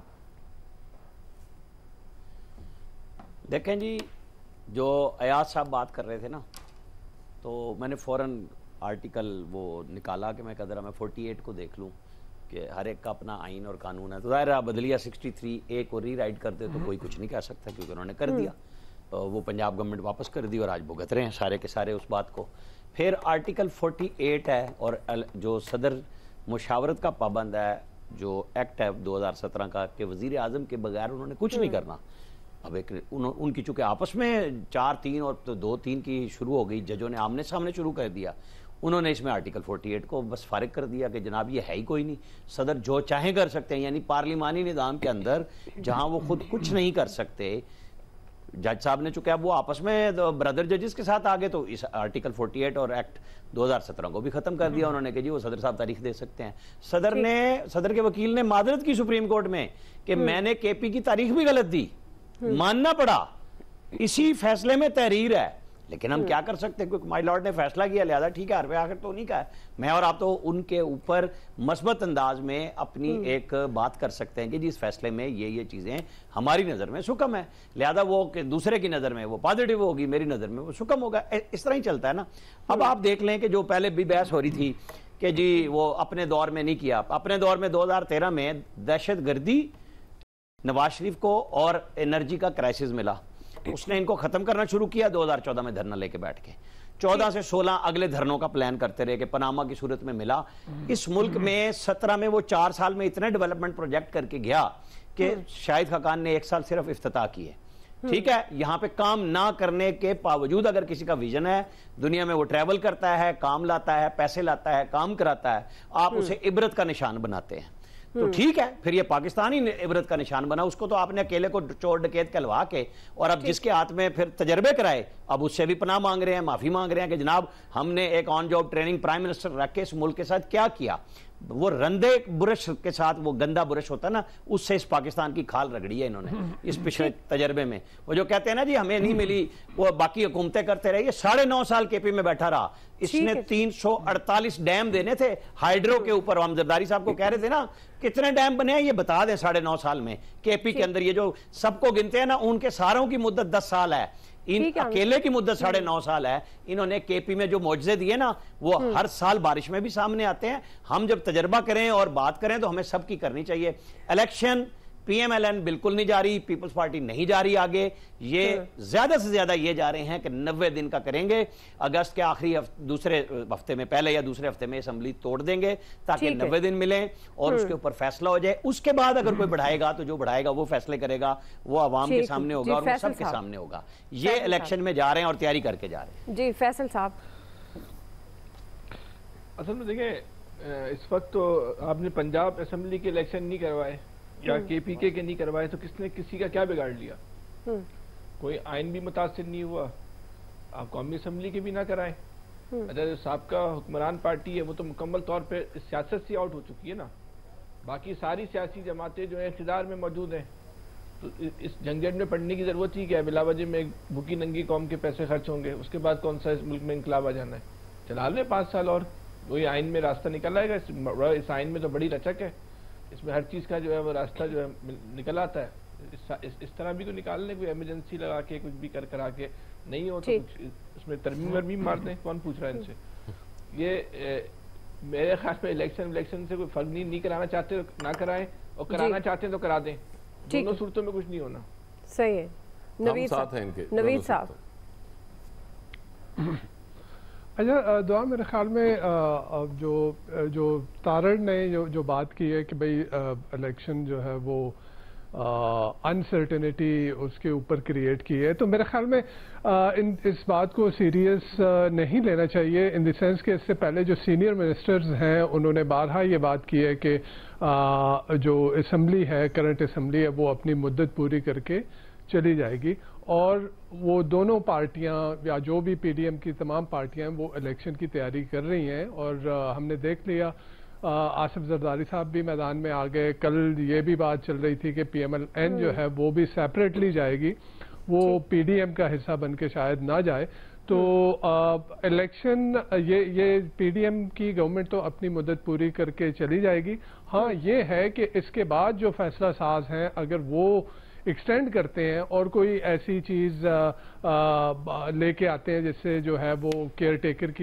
دیکھیں جی, جو ایاز صاحب بات کر رہے تھے نا, تو میں نے فوراً آرٹیکل وہ نکالا کہ میں قدرہ میں فورٹی ایٹ کو دیکھ لوں کہ ہر ایک کا اپنا آئین اور قانون ہے. تو ظاہر ہے بدلیہ سکسٹی تھری اے کو ری رائٹ کرتے تو کوئی کچھ نہیں کہہ سکتا کیونکہ انہوں نے کر دیا. وہ پنجاب گورنمنٹ واپس کر دی اور آج بھگت رہے ہیں سارے کے سارے اس بات کو. پھر آرٹیکل فورٹی ایٹ ہے اور جو صدر مشاورت کا پابند ہے جو ایکٹ ہے دو ہزار سترہ کا کہ وزیر اعظم کے بغیر انہوں نے کچھ نہیں کرنا. اب ایک ان کی چونکہ آپس میں چار تین اور دو تین کی شروع ہو گئی, ججوں نے آمنے سامنے شروع کر دیا, انہوں نے اس میں آرٹیکل فورٹی ایٹ کو بس فارغ کر دیا کہ جناب یہ ہے ہی کوئی نہیں, صدر جو چاہیں کر سکتے ہیں. یعنی پارلیمانی نظام کے اندر جہاں وہ خود کچھ نہیں کر سکتے, جج صاحب نے چونکہ اب وہ آپس میں برادر ججز کے ساتھ آگے تو اس آرٹیکل فورٹی ایٹ اور ایکٹ دو ہزار سترہ کو بھی ختم کر دیا انہوں نے کہ جی وہ صدر صاحب تاریخ دے سکتے ہیں. صدر نے صدر کے وکیل نے معذرت کی سپریم کورٹ میں کہ میں نے کے پی کی تاریخ بھی غلط دی, ماننا پڑا, اسی فیصلے میں تحریر ہے, لیکن ہم کیا کر سکتے ہیں کیونکہ مائی لارڈ نے فیصلہ کیا لہذا ٹھیک ہے, حرف آخر تو نہیں کہا ہے. میں اور آپ تو ان کے اوپر مثبت انداز میں اپنی ایک بات کر سکتے ہیں کہ جی اس فیصلے میں یہ یہ چیزیں ہماری نظر میں سکم ہے, لہذا وہ کہ دوسرے کی نظر میں وہ پازیٹیو ہوگی, میری نظر میں وہ سکم ہوگا. اس طرح ہی چلتا ہے نا. اب آپ دیکھ لیں کہ جو پہلے بھی بحث ہو رہی تھی کہ جی وہ اپنے دور میں نہیں کیا, اپنے دور میں دو ہزار تیرہ میں دہشت گردی نواز شریف کو اور انرجی کا کرائسس ملا, اس نے ان کو ختم کرنا شروع کیا. دو ہزار چودہ میں دھرنا لے کے بیٹھ کے چودہ سے سولہ اگلے دھرنوں کا پلان کرتے رہے کہ پاناما کی صورت میں ملا. اس ملک میں سترہ میں وہ چار سال میں اتنے ڈیولپمنٹ پروجیکٹ کر کے گیا کہ شاہد خاقان نے ایک سال صرف افتتاح کیے. ٹھیک ہے, یہاں پہ کام نہ کرنے کے باوجود اگر کسی کا ویژن ہے دنیا میں وہ ٹریول کرتا ہے, کام لاتا ہے, پیسے لاتا ہے, کام کراتا ہے, آپ اسے عبرت کا نشان بناتے ہیں. تو ٹھیک ہے, پھر یہ پاکستانی عبرت کا نشان بنا, اس کو تو آپ نے اکیلے کو چور ڈکیت کہلوا کے اور اب جس کے ہاتھ میں پھر تجربے کرائے اب اس سے بھی پناہ مانگ رہے ہیں, معافی مانگ رہے ہیں کہ جناب ہم نے ایک on job training prime minister رکھ کے اس ملک کے ساتھ کیا کیا. وہ رندے برش کے ساتھ وہ گندا برش ہوتا ہے نا, اس سے اس پاکستان کی کھال رگڑی ہے انہوں نے اس پچھلے تجربے میں. وہ جو کہتے ہیں نا جی ہمیں نہیں ملی, وہ باقی حکومتیں کرتے رہے. یہ ساڑھے نو سال کے پی میں بیٹھا رہا, اس نے تین سو اڑتالیس ڈیم دینے تھے ہائیڈرو کے اوپر. ہم زرداری صاحب کو کہہ رہے تھے نا کتنے ڈیم بنے ہیں یہ بتا دیں ساڑھے نو سال میں کے پی کے اندر. یہ جو سب کو گنتے ہیں نا ان کے ساروں کی مدت دس سال ہے, ان اکیلے کی مدت ساڑھے نو سال ہے. انہوں نے کے پی میں جو معجزے دیے نا وہ ہر سال بارش میں بھی سامنے آتے ہیں. ہم جب تجربہ کریں اور بات کریں تو ہمیں سب کی کرنی چاہیے. Election P M L N بالکل نہیں جا رہی, پیپلز پارٹی نہیں جا رہی آگے. یہ زیادہ سے زیادہ یہ جا رہے ہیں کہ نوے دن کا کریں گے, اگست کے آخری دوسرے ہفتے میں پہلے یا دوسرے ہفتے میں اسمبلی توڑ دیں گے تاکہ نوے دن ملیں اور اس کے اوپر فیصلہ ہو جائے. اس کے بعد اگر کوئی بڑھائے گا تو جو بڑھائے گا وہ فیصلے کرے گا, وہ عوام کے سامنے ہوگا اور وہ سب کے سامنے ہوگا. یہ الیکشن میں جا رہے ہیں اور تیاری کر کے جا رہے ہیں. جی فیصل صاحب, اصل میں دیکھیں اس وقت تو آپ نے پنجاب اسمبلی کے الیکشن نہیں کروائے یا کے پی کے کے نہیں کروائے تو کس نے کسی کا کیا بگاڑ لیا؟ کوئی آئین بھی متاثر نہیں ہوا, آپ قومی اسمبلی کے بھی نہ کرائیں. اچھا جو سابقہ حکمران پارٹی ہے وہ تو مکمل طور پہ سیاست سے آؤٹ ہو چکی ہے نا, باقی ساری سیاسی جماعتیں جو ہیں اقتدار میں موجود ہیں. تو اس جھنجھٹ میں پڑنے کی ضرورت ہی کیا ہے؟ بلا وجہ میں بھوکی ننگی قوم کے پیسے خرچ ہوں گے, اس کے بعد کون سا اس ملک میں انقلاب آ جانا ہے؟ چلا لیں پانچ سال اور, وہی آئین میں راستہ نکل آئے گا. اس آئین میں تو بڑی لچک ہے, اس میں ہر چیز کا جو ہے وہ راستہ جو ہے نکل آتا ہے. اس طرح بھی تو نکال لیں, کوئی ایمرجنسی لگا کے کچھ بھی کر کرا کے نہیں ہو تو کچھ اس میں ترمیم ورمیم مار دیں. کون پوچھ رہا ہے ان سے؟ یہ میرے خیال میں الیکشن الیکشن سے کوئی فرق نہیں, نہیں کرانا چاہتے نہ کرائیں اور کرانا چاہتے ہیں تو کرا دیں. دونوں صورتوں میں کچھ نہیں ہونا. صحیح ہے. نوید صاحب, نوید صاحب اچھا دعا میرے خیال میں جو جو تارڑ نے جو جو بات کی ہے کہ بھئی الیکشن جو ہے وہ انسرٹنٹی اس کے اوپر کریٹ کی ہے, تو میرے خیال میں اس بات کو سیریس نہیں لینا چاہیے ان دی سینس کہ اس سے پہلے جو سینئر منسٹرز ہیں انہوں نے بارہا یہ بات کی ہے کہ جو اسمبلی ہے کرنٹ اسمبلی ہے وہ اپنی مدت پوری کر کے چلی جائے گی, اور وہ دونوں پارٹیاں یا جو بھی پی ڈی ایم کی تمام پارٹیاں وہ الیکشن کی تیاری کر رہی ہیں. اور ہم نے دیکھ لیا آصف زرداری صاحب بھی میدان میں آ گئے. کل یہ بھی بات چل رہی تھی کہ پی ایم ایل این جو ہے وہ بھی سیپریٹلی جائے گی, وہ پی ڈی ایم کا حصہ بن کے شاید نہ جائے. تو الیکشن یہ یہ پی ڈی ایم کی گورنمنٹ تو اپنی مدت پوری کر کے چلی جائے گی. ہاں یہ ہے کہ اس کے بعد جو فیصلہ ساز ہیں اگر وہ ایکسٹینڈ کرتے ہیں اور کوئی ایسی چیز لے کے آتے ہیں جس سے جو ہے وہ کیئر ٹیکر کی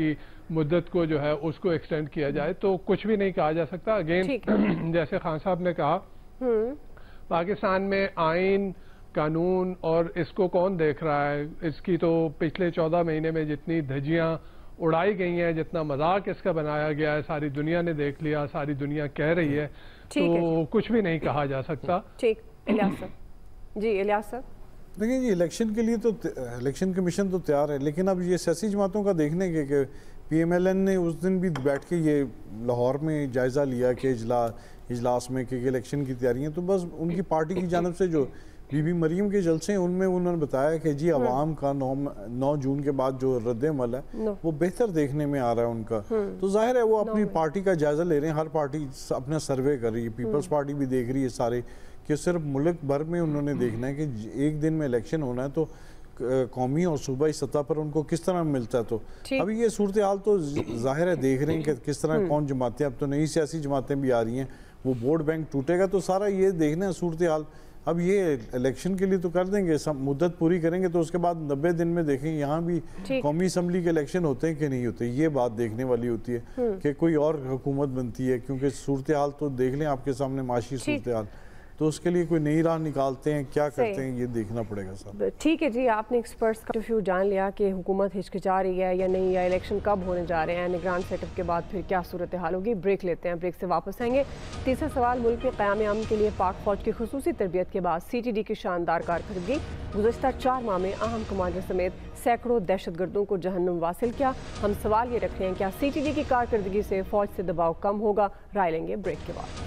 مدت کو جو ہے اس کو ایکسٹینڈ کیا جائے تو کچھ بھی نہیں کہا جا سکتا. اگین جیسے خان صاحب نے کہا پاکستان میں آئین قانون اور اس کو کون دیکھ رہا ہے, اس کی تو پچھلے چودہ مہینے میں جتنی دھجیاں اڑائی گئی ہیں, جتنا مذاق اس کا بنایا گیا ہے, ساری دنیا نے دیکھ لیا, ساری دنیا کہہ رہی ہے, تو کچھ بھی نہیں کہا جا سکتا. ٹھیک الیاس صاحب. جی الیاس صاحب دیکھیں جی الیکشن کے لیے تو الیکشن کمیشن تو تیار ہے, لیکن اب یہ سیاسی جماعتوں کا دیکھنے کے کہ پی ایم ایل این نے اس دن بھی بیٹھ کے یہ لاہور میں جائزہ لیا کہ اجلاس میں کہ الیکشن کی تیاریاں, تو بس ان کی پارٹی کی جانب سے جو بی بی مریم کے جلسے ہیں ان میں انہوں نے بتایا کہ جی عوام کا نو نو جون کے بعد جو رد عمل ہے وہ بہتر دیکھنے میں آ رہا ہے ان کا, تو ظاہر ہے وہ اپنی پارٹی کا جائزہ لے رہے ہیں. ہر پارٹی اپنا سروے کر رہی ہے, پیپلز پارٹی بھی دیکھ رہی ہے سارے, کہ صرف ملک بھر میں انہوں نے دیکھنا ہے کہ ایک دن میں الیکشن ہونا ہے تو قومی اور صوبائی سطح پر ان کو کس طرح ملتا ہے. تو ابھی یہ صورتحال تو ظاہر ہے دیکھ رہے ہیں کہ کس طرح کون جماعتیں, اب تو نئی سیاسی جماعتیں بھی آ رہی ہیں, وہ ووٹ بینک ٹوٹے گا, تو سارا یہ دیکھنا ہے صورتحال. اب یہ الیکشن کے لیے تو کر دیں گے, مدت پوری کریں گے, تو اس کے بعد نبے دن میں دیکھیں یہاں بھی قومی اسمبلی کے الیکشن ہوتے ہیں کہ نہیں ہوتے, یہ بات دیکھنے والی ہوتی ہے کہ کوئی اور حکومت بنتی ہے, کیونکہ صورتحال تو دیکھ لیں آپ کے سامنے معاشی صورتحال, تو اس کے لیے کوئی نئی راہ نکالتے ہیں, کیا کرتے ہیں, یہ دیکھنا پڑے گا صاحب. ٹھیک ہے جی, آپ نے ایکسپرٹس کا ریویو جان لیا کہ حکومت ہچکچا رہی ہے یا نہیں, یا الیکشن کب ہونے جا رہے ہیں, نگران سیٹ اپ کے بعد پھر کیا صورتحال ہوگی. بریک لیتے ہیں, بریک سے واپس آئیں گے. تیسرا سوال, ملک میں قیام امن کے لیے پاک فوج کی خصوصی تربیت کے بعد سی ٹی ڈی کی شاندار کارکردگی, گزشتہ چار ماہ میں اہم کمانڈر سمیت سینکڑوں دہشت گردوں کو جہنم واصل کیا. ہم سوال یہ رکھ رہے ہیں کیا سی ٹی ڈی کی کارکردگی سے فوج سے دباؤ کم ہوگا, رائے لیں گے بریک کے بعد.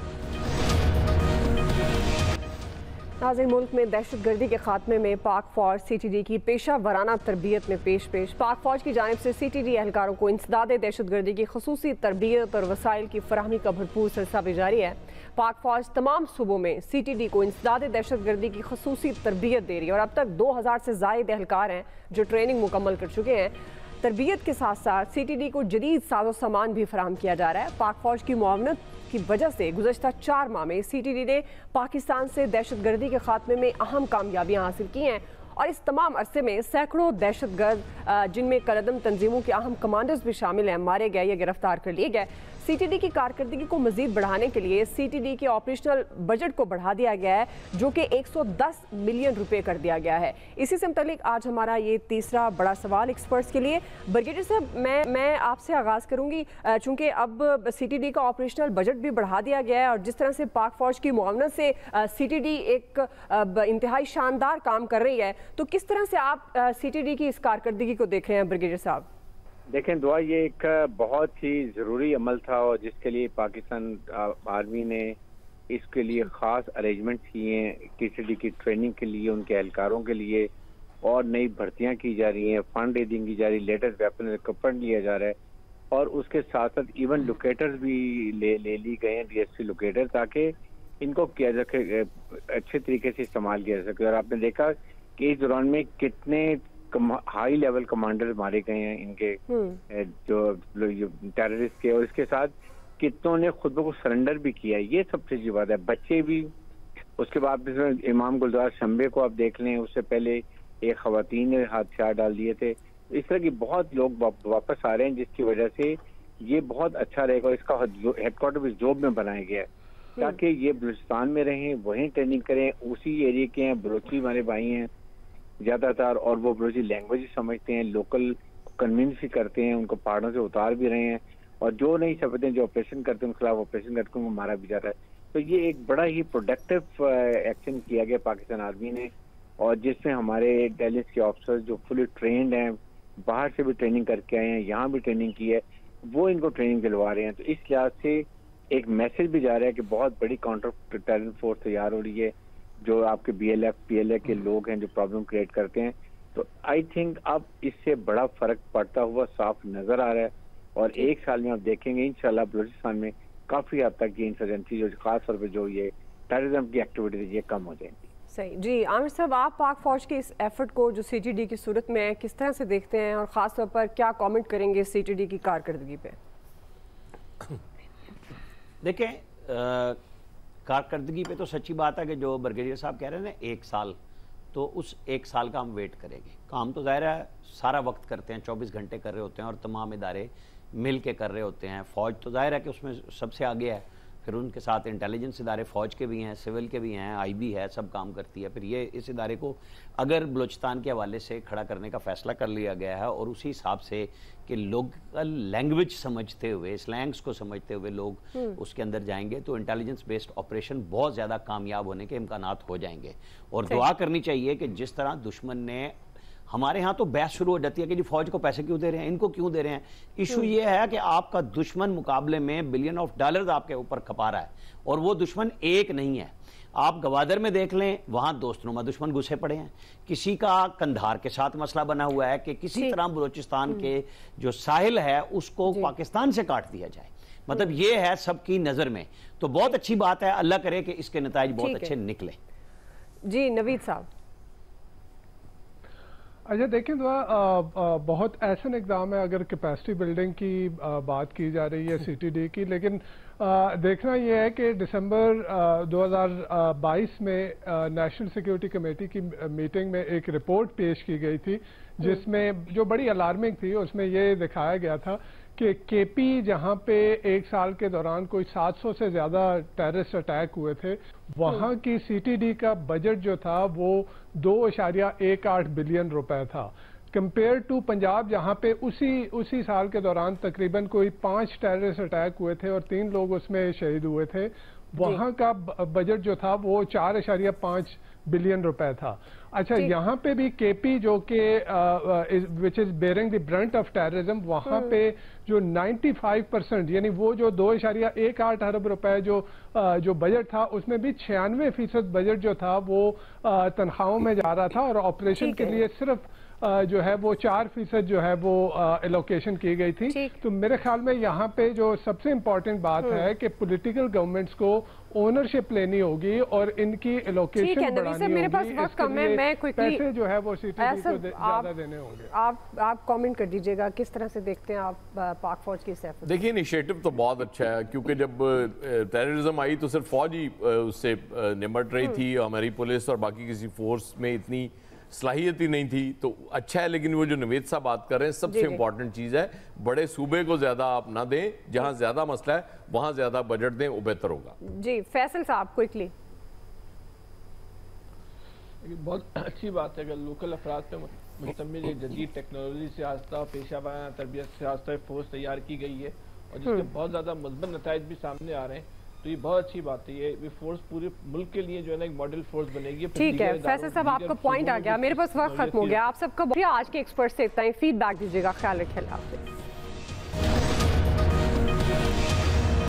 ناظرین, ملک میں دہشت گردی کے خاتمے میں پاک فوج سی ٹی ڈی کی پیشہ ورانہ تربیت میں پیش پیش پاک فوج کی جانب سے سی ٹی ڈی اہلکاروں کو انسداد دہشت گردی کی خصوصی تربیت اور وسائل کی فراہمی کا بھرپور سلسلہ بھی جاری ہے. پاک فوج تمام صوبوں میں سی ٹی ڈی کو انسداد دہشت گردی کی خصوصی تربیت دے رہی ہے, اور اب تک دو ہزار سے زائد اہلکار ہیں جو ٹریننگ مکمل کر چکے ہیں. تربیت کے ساتھ ساتھ سی ٹی ڈی کو جدید ساز و سامان بھی فراہم کیا جا رہا ہے. پاک فوج کی معاونت کی وجہ سے گزشتہ چار ماہ میں سی ٹی ڈی نے پاکستان سے دہشت گردی کے خاتمے میں اہم کامیابیاں حاصل کی ہیں, اور اس تمام عرصے میں سینکڑوں دہشت گرد جن میں کالعدم تنظیموں کے اہم کمانڈرز بھی شامل ہیں مارے گئے یا گرفتار کر لیے گئے. سی ٹی ڈی کی کارکردگی کو مزید بڑھانے کے لیے سی ٹی ڈی کے آپریشنل بجٹ کو بڑھا دیا گیا ہے, جو کہ ایک سو دس ملین روپے کر دیا گیا ہے. اسی سے متعلق آج ہمارا یہ تیسرا بڑا سوال ایکسپرٹس کے لیے. بریگیڈیئر صاحب, میں میں آپ سے آغاز کروں گی, چونکہ اب سی ٹی ڈی کا آپریشنل بجٹ بھی بڑھا دیا گیا ہے, اور جس طرح سے پاک فوج کی معاونت سے سی ٹی ڈی ایک انتہائی شاندار کام کر رہی ہے, تو کس طرح سے آپ سی ٹی ڈی کی اس کارکردگی کو دیکھ رہے ہیں بریگیڈیئر صاحب؟ دیکھیں دعا, یہ ایک بہت ہی ضروری عمل تھا, اور جس کے لیے پاکستان آرمی نے اس کے لیے خاص ارینجمنٹس کیے ہیں, ٹی سی ڈی کی ٹریننگ کے لیے, ان کے اہلکاروں کے لیے, اور نئی بھرتیاں کی جا رہی ہیں, فنڈ ریزنگ کی جا رہی ہے, لیٹسٹ ویپن اکوپمنٹ لیا جا رہا ہے, اور اس کے ساتھ ساتھ ایون لوکیٹرز بھی لے لے لی گئے ہیں, ڈی ایس سی لوکیٹر, تاکہ ان کو کیا جا سکے اچھے طریقے سے استعمال کیا جا سکے. اور آپ نے دیکھا کہ اس دوران میں کتنے ہائی لیول کمانڈر مارے گئے ہیں ان کے جو ٹیررسٹ کے, اور اس کے ساتھ کتنوں نے خود بخود سرنڈر بھی کیا ہے. یہ سب سے بڑی بات ہے. بچے بھی, اس کے بعد امام گلزار شمبے کو آپ دیکھ لیں, اس سے پہلے ایک خواتین نے ہاتھیار ڈال دیے تھے. اس طرح کی بہت لوگ واپس آ رہے ہیں, جس کی وجہ سے یہ بہت اچھا رہے گا. اس کا ہیڈ کوارٹر بھی زوب میں بنایا گیا ہے تاکہ یہ بلوچستان میں رہیں, وہیں ٹریننگ کریں. اسی ایریے کے ہیں, بلوچی ہمارے بھائی ہیں زیادہ تر, اور وہ بلوچی لینگویج سمجھتے ہیں, لوکل کنوینس بھی کرتے ہیں, ان کو پہاڑوں سے اتار بھی رہے ہیں, اور جو نہیں سمجھتے ہیں, جو آپریشن کرتے ہیں ان کے خلاف آپریشن کرتے ہیں, وہ مارا بھی جاتا ہے. تو یہ ایک بڑا ہی پروڈکٹیو ایکشن کیا گیا پاکستان آرمی نے, اور جس میں ہمارے انٹیلیجنس کے آفیسرز جو فلی ٹرینڈ ہیں, باہر سے بھی ٹریننگ کر کے آئے ہیں, یہاں بھی ٹریننگ کی ہے, وہ ان کو ٹریننگ دلوا رہے ہیں. تو اس لحاظ سے ایک میسج بھی جا رہا ہے کہ بہت بڑی کاؤنٹر ٹیرر فورس تیار ہو رہی ہے, جو آپ کے B L F P L A کے لوگ ہیں جو پرابلم کریٹ کرتے ہیں. تو آئی تھنک اب اس سے بڑا فرق پڑتا ہوا صاف نظر آ رہا ہے, اور ایک سال میں آپ دیکھیں گے انشاءاللہ بلوچستان میں کافی حد تک یہ انسرجنسی جو خاص طور پہ جو یہ ٹیررزم کی ایکٹیویٹیز یہ کم ہو جائیں گی. صحیح جی. عامر صاحب, آپ پاک فوج کے اس ایفرٹ کو جو سی ٹی ڈی کی صورت میں کس طرح سے دیکھتے ہیں, اور خاص طور پر کیا کامنٹ کریں گے سی ٹی ڈی کی کارکردگی پہ؟ دیکھیں, کارکردگی پہ تو سچی بات ہے کہ جو بریگیڈیئر صاحب کہہ رہے ہیں نا, ایک سال تو اس ایک سال کا ہم ویٹ کریں گے. کام تو ظاہر ہے سارا وقت کرتے ہیں, چوبیس گھنٹے کر رہے ہوتے ہیں اور تمام ادارے مل کے کر رہے ہوتے ہیں. فوج تو ظاہر ہے کہ اس میں سب سے آگے ہے, پھر ان کے ساتھ انٹیلیجنس ادارے فوج کے بھی ہیں, سول کے بھی ہیں, آئی بی ہے, سب کام کرتی ہے. پھر یہ اس ادارے کو اگر بلوچستان کے حوالے سے کھڑا کرنے کا فیصلہ کر لیا گیا ہے اور اسی حساب سے کہ لوکل لینگویج سمجھتے ہوئے, سلینگس کو سمجھتے ہوئے لوگ اس کے اندر جائیں گے تو انٹیلیجنس بیسڈ آپریشن بہت زیادہ کامیاب ہونے کے امکانات ہو جائیں گے. اور دعا کرنی چاہیے کہ جس طرح دشمن نے, ہمارے ہاں تو بحث شروع ہو جاتی ہے کہ جی فوج کو پیسے کیوں دے رہے ہیں, ان کو کیوں دے رہے ہیں. ایشو یہ ہے کہ آپ کا دشمن مقابلے میں بلین آف ڈالرز آپ کے اوپر کھپا رہا ہے اور وہ دشمن ایک نہیں ہے. آپ گوادر میں دیکھ لیں, وہاں دوست نما دشمن گھسے پڑے ہیں. کسی کا قندھار کے ساتھ مسئلہ بنا ہوا ہے کہ کسی طرح بلوچستان کے جو ساحل ہے اس کو پاکستان سے کاٹ دیا جائے. مطلب یہ ہے سب کی نظر میں. تو بہت اچھی بات ہے, اللہ کرے کہ اس کے نتائج بہت اچھے نکلیں. جی نوید صاحب. اچھا دیکھیں دعا, بہت ایسا اقدام ہے اگر کیپیسٹی بلڈنگ کی بات کی جا رہی ہے سی ٹی ڈی کی, لیکن دیکھنا یہ ہے کہ دسمبر دو ہزار بائیس میں نیشنل سیکیورٹی کمیٹی کی میٹنگ میں ایک رپورٹ پیش کی گئی تھی جس میں جو بڑی الارمنگ تھی. اس میں یہ دکھایا گیا تھا کہ کے پی جہاں پہ ایک سال کے دوران کوئی سات سو سے زیادہ ٹیررسٹ اٹیک ہوئے تھے, وہاں کی سی ٹی ڈی کا بجٹ جو تھا وہ دو اشاریہ ایک آٹھ بلین روپے تھا, کمپیئر ٹو پنجاب جہاں پہ اسی اسی سال کے دوران تقریباً کوئی پانچ ٹیررسٹ اٹیک ہوئے تھے اور تین لوگ اس میں شہید ہوئے تھے. وہاں کا بجٹ جو تھا وہ چار اشاریہ پانچ بلین روپے تھا. اچھا یہاں پہ بھی کے پی جو کہ which is bearing the brunt of terrorism, وہاں پہ جو نائنٹی فائیو پرسینٹ یعنی وہ جو دو اشاریہ ایک آٹھ ارب روپے جو جو بجٹ تھا اس میں بھی چھیانوے فیصد بجٹ جو تھا وہ تنخواہوں میں جا رہا تھا اور آپریشن کے لیے صرف جو ہے وہ چار فیصد جو ہے وہ ایلوکیشن کی گئی تھی. تو میرے خیال میں یہاں پہ جو سب سے امپورٹنٹ بات ہے کہ پولیٹیکل گورنمنٹس کو اونرشپ لینی ہوگی اور ان کی ایلوکیشن بڑھانی ہوگی. اس کے لیے پیسے جو ہے وہ سی ٹی ڈی کو زیادہ دینے ہوں گے. آپ آپ کامنٹ کر دیجیے گا کس طرح سے دیکھتے ہیں آپ پاک فوج کی سیف. دیکھیے انیشیٹو تو بہت اچھا ہے کیونکہ جب ٹیررزم آئی تو صرف فوج ہی اس سے نمٹ رہی تھی, ہماری پولیس اور باقی کسی فورس میں اتنی صلاحیت ہی نہیں تھی. تو اچھا ہے, لیکن وہ جو نوید صاحب بات کر رہے ہیں سب سے امپورٹنٹ چیز ہے, بڑے صوبے کو زیادہ آپ نہ دیں, جہاں زیادہ مسئلہ ہے وہاں زیادہ بجٹ دیں, وہ بہتر ہوگا. جی فیصل صاحب کوئکلی. بہت اچھی بات ہے کہ لوکل افراد پہ مشتمل ایک جدید ٹیکنالوجی سے آستہ پیشہ ورانہ تربیت سے آستہ فورس تیار کی گئی ہے اور جس کے بہت زیادہ مثبت نتائج بھی سامنے آ رہے ہیں. تو یہ بہت اچھی بات ہے, یہ فورس پورے ملک کے لیے جو ہے نا ایک ماڈل فورس بنے گی. ٹھیک ہے فیصل صاحب, آپ کا پوائنٹ آ گیا, میرے پاس وقت ختم ہو گیا. آپ سب کا آج کے ایکسپرٹ سے اتنا ہی, فیڈ بیک دیجیے گا. خیال رکھیں. اللہ حافظ.